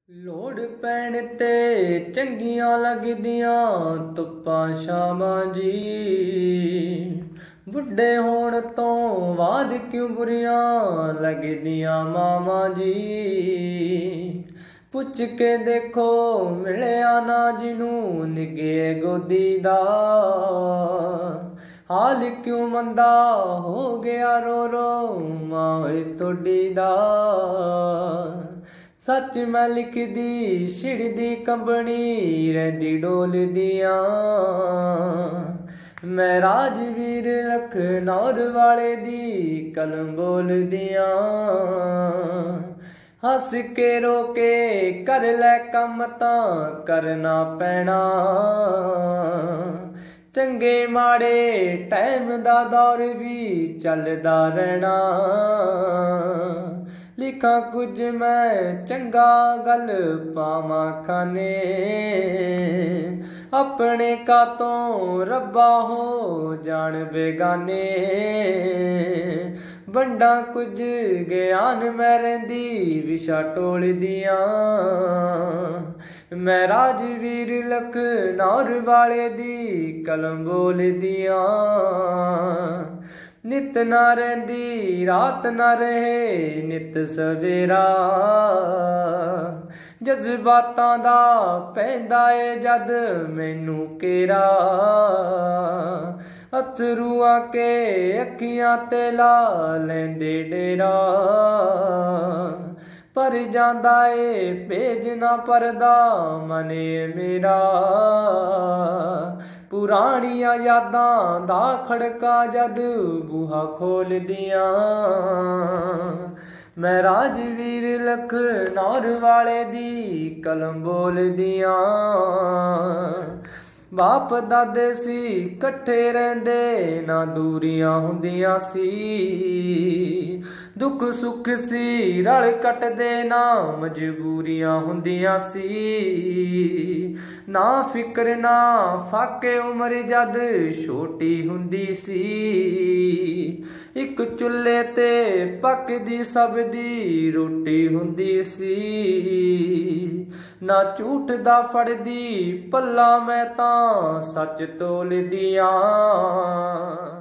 ਲੋੜ ਪੈਣ ਤੇ ਚੰਗੀਆਂ ਲੱਗਦੀਆਂ ਧੁੱਪਾਂ ਛਾਵਾਂ ਜੀ। ਬੁੱਢੇ ਹੋਣ ਤੋਂ ਬਾਅਦ ਕਿਉਂ ਬੁਰੀਆਂ ਲੱਗਦੀਆਂ ਮਾਵਾਂ ਜੀ। ਪੁੱਛ ਕੇ ਦੇਖੋ ਮਿਲਿਆ ਨਾ ਜਿਹਨੂੰ ਨਿੱਘੇ ਗੋਦੀ ਦਾ। ਹਾਲ ਕਿਉਂ ਮੰਦਾ ਹੋ ਗਿਆ ਰੋ ਰੋ ਮਾਂ ਓਏ ਤੁਹਾਡੀ ਦਾ। सच मैं लिखदी छिड़दी कंबनी रहिंदी डोलदियां। मैं राजवीर लखनौर वाले दी कलम बोलदियां। हस के रोके कर लै कम तां करना पैना। चंगे माड़े टाइम दा दौर भी चलदा रहना। लिखा कुछ मैं चंगा गल पावां खाने। अपने कातों रब्बा हो जान बेगाने। बंडा कुछ ज्ञान मैं रहिंदी विशा टोलदियां। मैं राजवीर लखनौर वाले दी कलम बोलदियां। नित ना रहिंदी रात ना रहे नित सवेरा। जज्बातां दा पैंदा ए जद मैनू केरा। अथरूआं के अखियां ते ला लैंदे डेरा। पर जांदा ए भेज ना परदा मने मेरा। पुरानियां यादां दा खड़का जद बूहा खोलदियां। मैं राजवीर लखनौर वाले दी कलम बोलदियां। बाप दादे सी कट्ठे रहिंदे ना दूरियां हुंदियां सी। दुख सुख सी रल कटदे ना मजबूरियां हुंदियां सी। ना फिक्र ना फाके उम्र जद छोटी हुंदी सी। एक चुल्हे ते पकदी सब दी रोटी हुंदी सी। ना झूठ दा फड़दी पल्ला मैं तां सच तोलदियां।